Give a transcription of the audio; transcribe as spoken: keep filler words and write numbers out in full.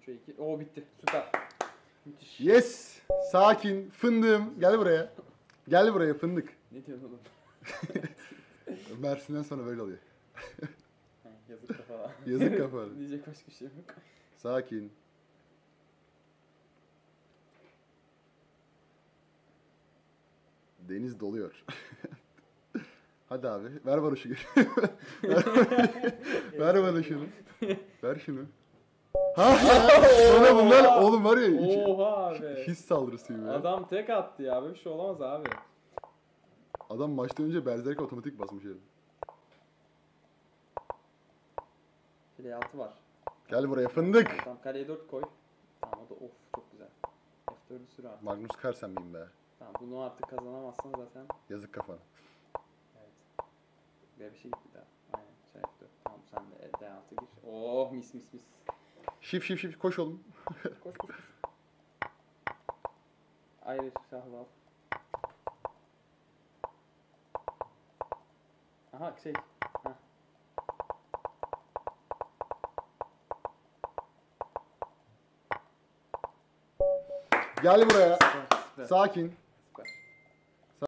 üçe iki. Oo bitti. Süper. Müthiş. Yes. Sakin. Fındığım. Gel buraya. Gel buraya fındık. Ne diyorsun oğlum? Mersin'den sonra böyle oluyor. Ha, yazık kafa. Yazık kafa. Diyecek başka bir şey yok. Sakin. Deniz doluyor. Hadi abi. Ver bana şu ver, ver bana şunu. Ver şunu. Ha! Bana bunlar oğlum var ya. iki- Oha abi. His saldırısı gibi. Adam, Adam tek attı ya. Böyle bir şey olamaz abi. Adam maçtan önce Berserk otomatik basmış herif. File altı var. Gel buraya fındık. Tamam kaleye dört koy. Tamam o da of çok güzel. F dördü sür abi. Magnus Carlsen miyim be? Tamam bunu artık kazanamazsan zaten. Yazık kafana. Evet. Böyle bir şey gitti daha. Aynen. Şey F dört. Tamam sen de D altı gir. Oh mis mis mis. Şif şif şif koş oğlum. Koş koş koş. Ayrı şahlı al. Aha şey. Heh. Gel buraya. Süper, süper. Sakin.